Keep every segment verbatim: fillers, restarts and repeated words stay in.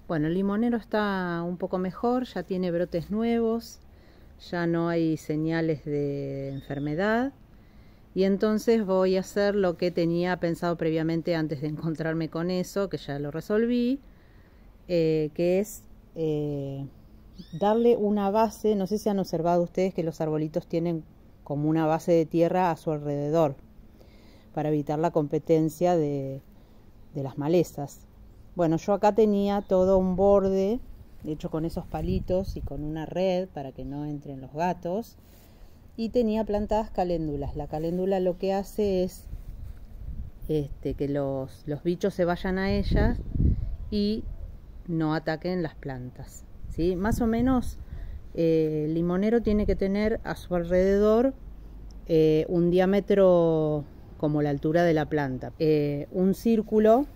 Bueno, el limonero está un poco mejor, ya tiene brotes nuevos, ya no hay señales de enfermedad. Y entonces voy a hacer lo que tenía pensado previamente antes de encontrarme con eso, que ya lo resolví, eh, que es eh, darle una base. No sé si han observado ustedes que los arbolitos tienen como una base de tierra a su alrededor, para evitar la competencia de, de las malezas. Bueno, yo acá tenía todo un borde hecho con esos palitos y con una red para que no entren los gatos. Y tenía plantadas caléndulas. La caléndula lo que hace es este, que los, los bichos se vayan a ellas y no ataquen las plantas, ¿sí? Más o menos eh, el limonero tiene que tener a su alrededor eh, un diámetro como la altura de la planta. Eh, un círculo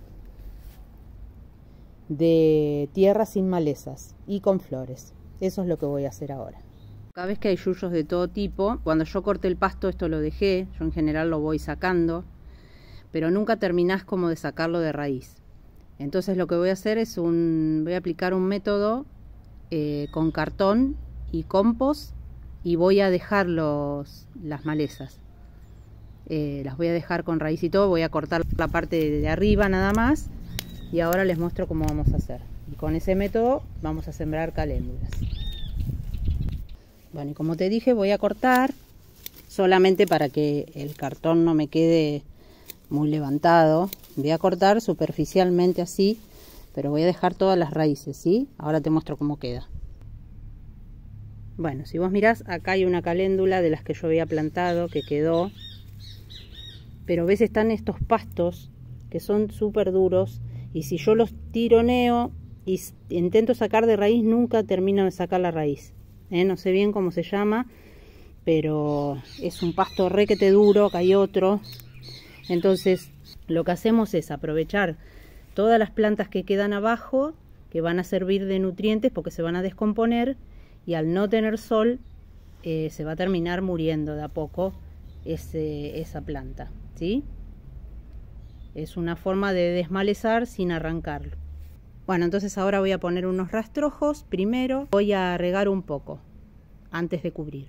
de tierra sin malezas y con flores. Eso es lo que voy a hacer ahora. Cada vez que hay yuyos de todo tipo, cuando yo corté el pasto esto lo dejé, yo en general lo voy sacando, pero nunca terminás como de sacarlo de raíz. Entonces lo que voy a hacer es un, voy a aplicar un método eh, con cartón y compost y voy a dejar los, las malezas. Eh, las voy a dejar con raíz y todo, voy a cortar la parte de arriba nada más y ahora les muestro cómo vamos a hacer. Y con ese método vamos a sembrar caléndulas. Bueno, y como te dije, voy a cortar solamente para que el cartón no me quede muy levantado. Voy a cortar superficialmente así, pero voy a dejar todas las raíces, ¿sí? Ahora te muestro cómo queda. Bueno, si vos mirás, acá hay una caléndula de las que yo había plantado que quedó. Pero ves, están estos pastos que son súper duros y si yo los tironeo y intento sacar de raíz, nunca termino de sacar la raíz. ¿Eh? No sé bien cómo se llama, pero es un pasto requete duro. Acá hay otro. Entonces lo que hacemos es aprovechar todas las plantas que quedan abajo, que van a servir de nutrientes porque se van a descomponer, y al no tener sol eh, se va a terminar muriendo de a poco ese, esa planta, ¿sí? Es una forma de desmalezar sin arrancarlo. Bueno, entonces ahora voy a poner unos rastrojos. Primero voy a regar un poco antes de cubrir.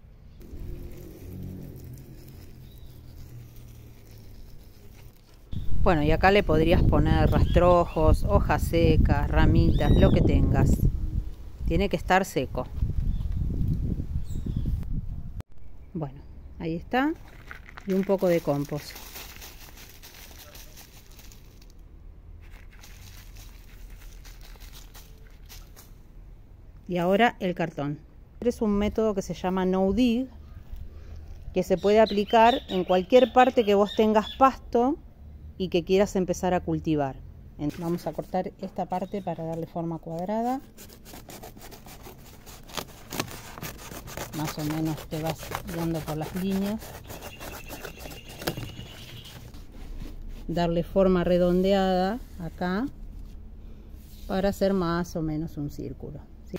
Bueno, y acá le podrías poner rastrojos, hojas secas, ramitas, lo que tengas. Tiene que estar seco. Bueno, ahí está. Y un poco de compost. Y ahora el cartón. Es un método que se llama no dig, que se puede aplicar en cualquier parte que vos tengas pasto y que quieras empezar a cultivar. Vamos a cortar esta parte para darle forma cuadrada. Más o menos te vas guiando por las líneas. Darle forma redondeada acá para hacer más o menos un círculo. ¿Sí?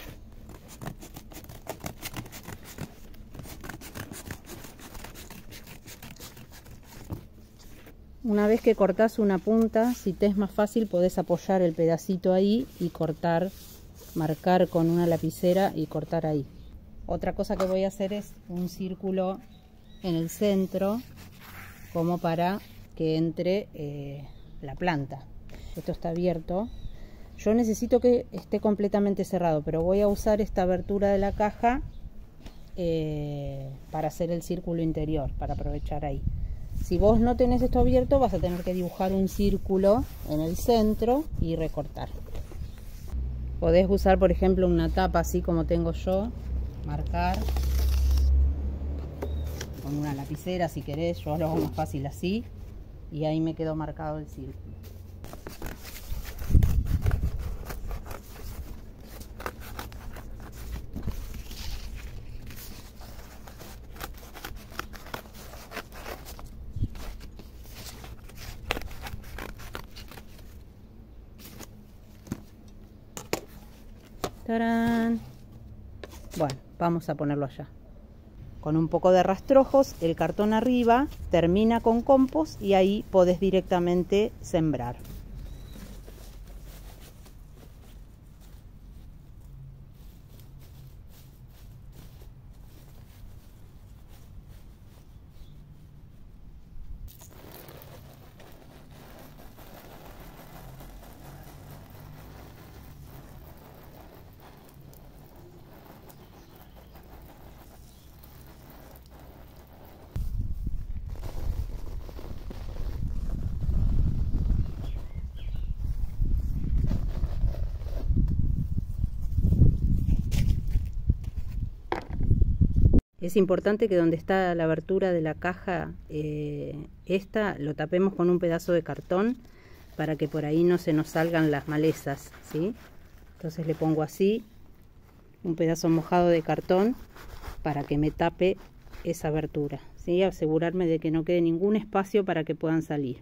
Una vez que cortás una punta, si te es más fácil, podés apoyar el pedacito ahí y cortar, marcar con una lapicera y cortar ahí. Otra cosa que voy a hacer es un círculo en el centro, como para que entre eh, la planta. Esto está abierto. Yo necesito que esté completamente cerrado, pero voy a usar esta abertura de la caja eh, para hacer el círculo interior, para aprovechar ahí. Si vos no tenés esto abierto, vas a tener que dibujar un círculo en el centro y recortar. Podés usar, por ejemplo, una tapa así como tengo yo, marcar con una lapicera si querés. Yo lo hago más fácil así y ahí me quedó marcado el círculo. ¡Tarán! Bueno, vamos a ponerlo allá. Con un poco de rastrojos, el cartón arriba termina con compost y ahí podés directamente sembrar. Es importante que donde está la abertura de la caja, eh, esta, lo tapemos con un pedazo de cartón para que por ahí no se nos salgan las malezas, ¿sí? Entonces le pongo así un pedazo mojado de cartón para que me tape esa abertura, ¿sí? Asegurarme de que no quede ningún espacio para que puedan salir.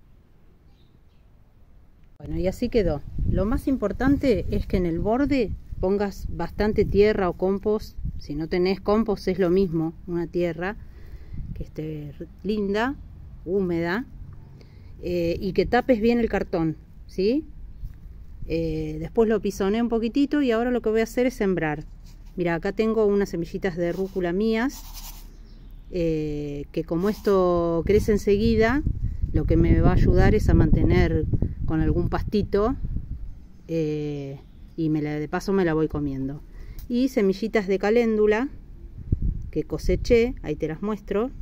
Bueno, y así quedó. Lo más importante es que en el borde pongas bastante tierra o compost. Si no tenés compost es lo mismo, una tierra que esté linda, húmeda, eh, y que tapes bien el cartón, ¿sí? Eh, después lo pisoné un poquitito y ahora lo que voy a hacer es sembrar. Mira, acá tengo unas semillitas de rúcula mías, eh, que como esto crece enseguida, lo que me va a ayudar es a mantener con algún pastito, eh, y me la, de paso me la voy comiendo. Y semillitas de caléndula que coseché, ahí te las muestro.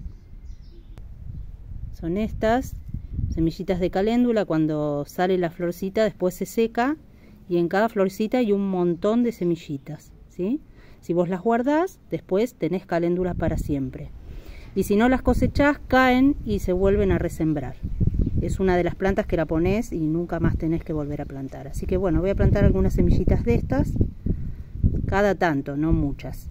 Son estas semillitas de caléndula. Cuando sale la florcita después se seca y en cada florcita hay un montón de semillitas, ¿sí? Si vos las guardás, después tenés caléndulas para siempre. Y si no las cosechás, caen y se vuelven a resembrar. Es una de las plantas que la ponés y nunca más tenés que volver a plantar. Así que bueno, voy a plantar algunas semillitas de estas cada tanto, no muchas.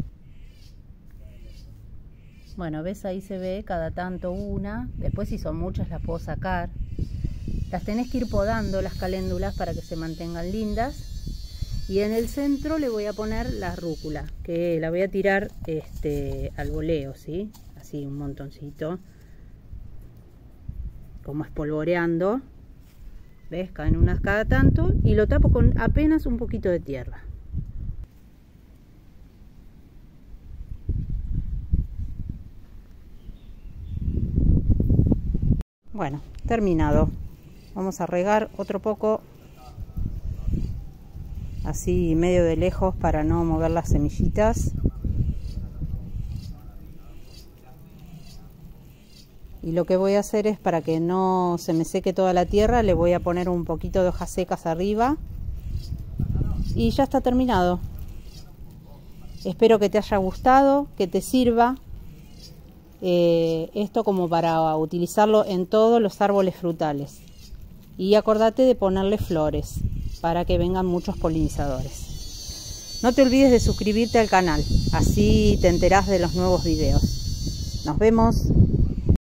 Bueno, ves, ahí se ve cada tanto una. Después si son muchas las puedo sacar. Las tenés que ir podando las caléndulas para que se mantengan lindas. Y en el centro le voy a poner la rúcula, que la voy a tirar este, al voleo, ¿sí? Así un montoncito, como espolvoreando. ¿Ves? Caen unas cada tanto y lo tapo con apenas un poquito de tierra. Bueno, terminado. Vamos a regar otro poco, así medio de lejos para no mover las semillitas. Y lo que voy a hacer es, para que no se me seque toda la tierra, le voy a poner un poquito de hojas secas arriba. Y ya está terminado. Espero que te haya gustado, que te sirva. Eh, esto como para utilizarlo en todos los árboles frutales. Y acordate de ponerle flores para que vengan muchos polinizadores. No te olvides de suscribirte al canal, así te enterás de los nuevos videos. Nos vemos.